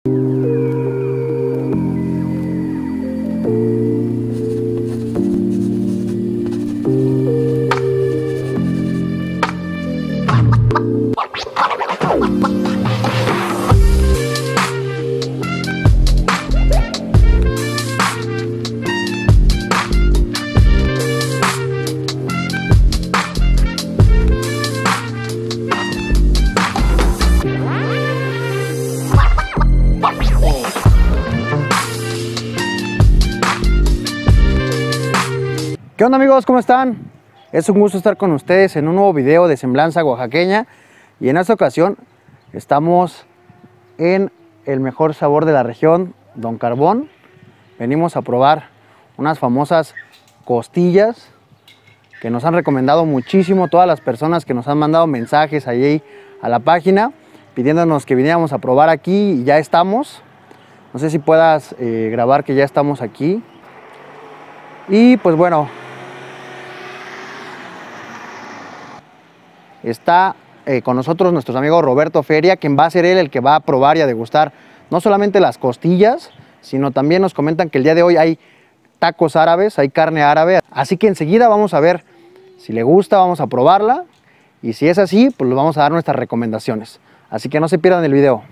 ¿Qué onda amigos? ¿Cómo están? Es un gusto estar con ustedes en un nuevo video de Semblanza Oaxaqueña, y en esta ocasión estamos en el mejor sabor de la región, Don Carbón. Venimos a probar unas famosas costillas que nos han recomendado muchísimo todas las personas que nos han mandado mensajes allí a la página pidiéndonos que viniéramos a probar aquí, y ya estamos. No sé si puedas grabar que ya estamos aquí. Y pues bueno, está con nosotros nuestro amigo Roberto Feria, quien va a ser él el que va a probar y a degustar no solamente las costillas, sino también nos comentan que el día de hoy hay tacos árabes, hay carne árabe. Así que enseguida vamos a ver si le gusta, vamos a probarla, y si es así, pues le vamos a dar nuestras recomendaciones. Así que no se pierdan el video.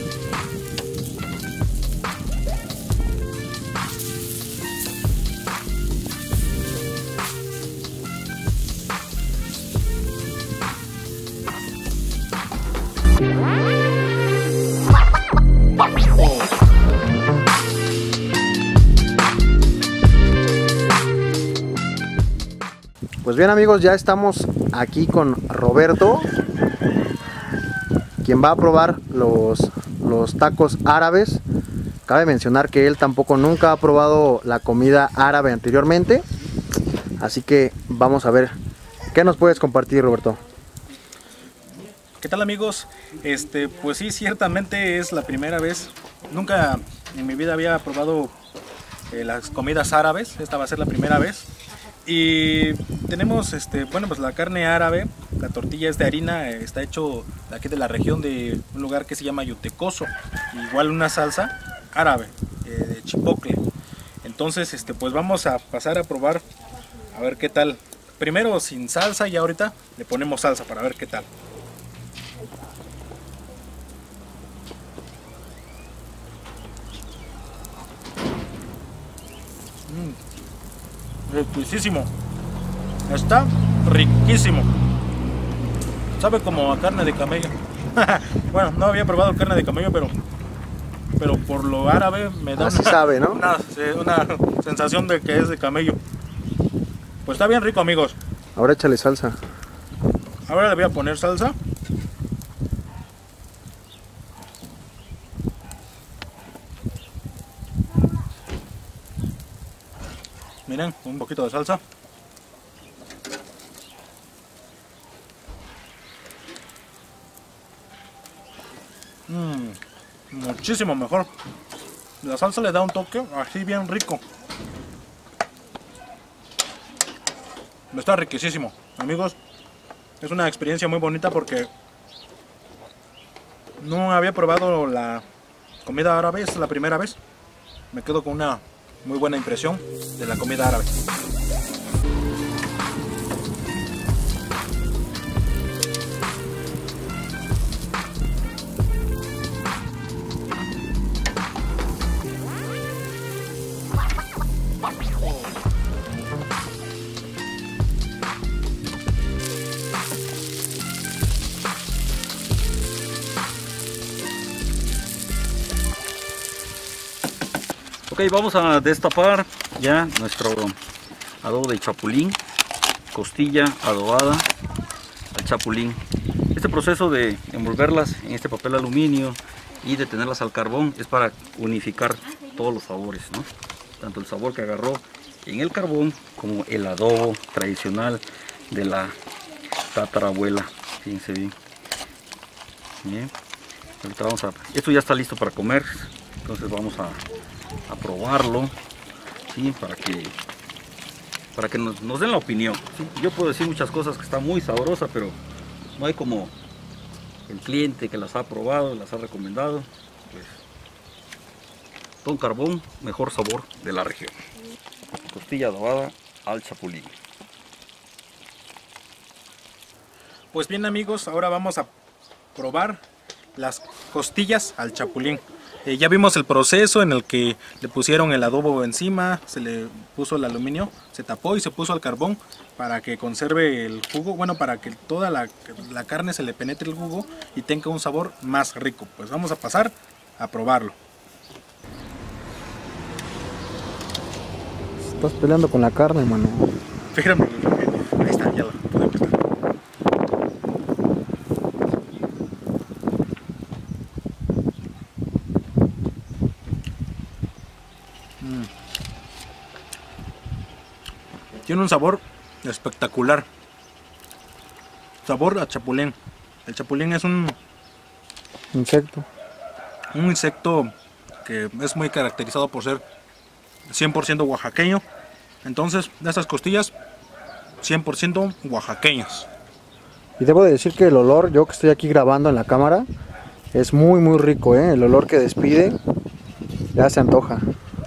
Pues bien amigos, ya estamos aquí con Roberto, quien va a probar los tacos árabes. Cabe mencionar que él tampoco nunca ha probado la comida árabe anteriormente, así que vamos a ver qué nos puedes compartir, Roberto. ¿Qué tal amigos? Pues sí, ciertamente es la primera vez. Nunca en mi vida había probado las comidas árabes. Esta va a ser la primera vez. Y tenemos bueno, pues la carne árabe. La tortilla es de harina, está hecho de aquí de la región, de un lugar que se llama Yutecoso. Igual una salsa árabe de chipotle. Entonces pues vamos a pasar a probar, a ver qué tal. Primero sin salsa y ahorita le ponemos salsa para ver qué tal. Riquísimo, está riquísimo, sabe como a carne de camello. Bueno, no había probado carne de camello, pero por lo árabe me da sabe, ¿no? una sensación de que es de camello. Pues está bien rico amigos. Ahora échale salsa. Ahora le voy a poner salsa. Miren, un poquito de salsa. Muchísimo mejor. La salsa le da un toque así bien rico. Está riquísimo, amigos. Es una experiencia muy bonita porque no había probado la comida árabe, es la primera vez. Me quedo con una muy buena impresión de la comida árabe. Ok, vamos a destapar ya nuestro adobo de chapulín, costilla adobada al chapulín. Este proceso de envolverlas en este papel aluminio y de tenerlas al carbón es para unificar todos los sabores, ¿no? Tanto el sabor que agarró en el carbón como el adobo tradicional de la tatarabuela. Fíjense bien. Bien. Ahorita esto ya está listo para comer, entonces vamos a probarlo, ¿sí? para que nos den la opinión, ¿sí? Yo puedo decir muchas cosas que está muy sabrosa, pero no hay como el cliente que las ha probado, las ha recomendado, pues Don Carbón, mejor sabor de la región. Costilla adobada al chapulín. Pues bien amigos, ahora vamos a probar las costillas al chapulín. Ya vimos el proceso en el que le pusieron el adobo encima, se le puso el aluminio, se tapó y se puso al carbón para que conserve el jugo, bueno, para que toda la carne se le penetre el jugo y tenga un sabor más rico. Pues vamos a pasar a probarlo. Estás peleando con la carne, mano. Fíjame, ahí está, ya lo pude prestar. Tiene un sabor espectacular. Sabor a chapulín. El chapulín es un insecto que es muy caracterizado por ser 100% oaxaqueño. Entonces, estas costillas 100% oaxaqueñas. Y debo de decir que el olor, yo que estoy aquí grabando en la cámara, es muy muy rico, ¿eh? El olor que despide ya se antoja.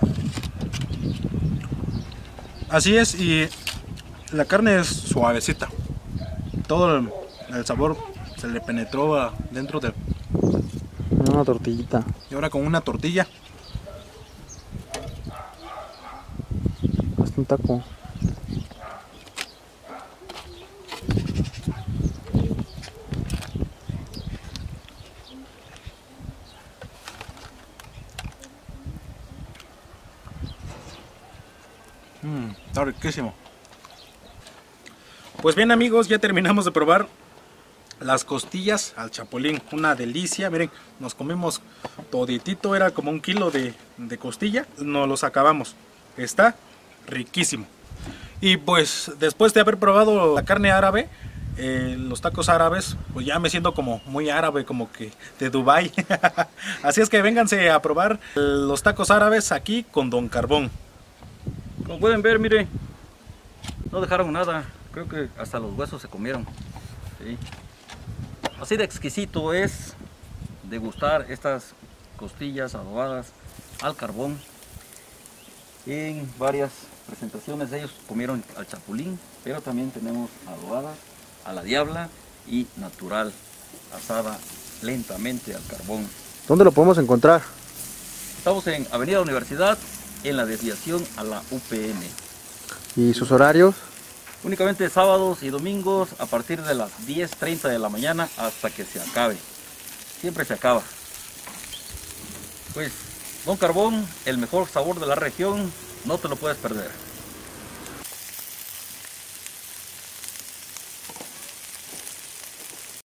Así es, y la carne es suavecita. Todo el sabor se le penetró dentro de... Una tortillita. Y ahora con una tortilla. Hasta un taco. Está riquísimo. Pues bien amigos, ya terminamos de probar las costillas al chapulín. Una delicia, miren, nos comimos toditito, era como 1 kilo de costilla, nos los acabamos. Está riquísimo. Y pues después de haber probado la carne árabe, los tacos árabes, pues ya me siento como muy árabe, como que de Dubai. Así es que vénganse a probar los tacos árabes aquí con Don Carbón. Como pueden ver, mire, no dejaron nada, creo que hasta los huesos se comieron. ¿Sí? Así de exquisito es degustar estas costillas adobadas al carbón. En varias presentaciones ellos comieron al chapulín, pero también tenemos adobadas a la diabla y natural, asada lentamente al carbón. ¿Dónde lo podemos encontrar? Estamos en Avenida Universidad, en la desviación a la UPN. ¿Y sus horarios? Únicamente sábados y domingos a partir de las 10:30 de la mañana hasta que se acabe. Siempre se acaba. Pues, Don Carbón, el mejor sabor de la región, no te lo puedes perder.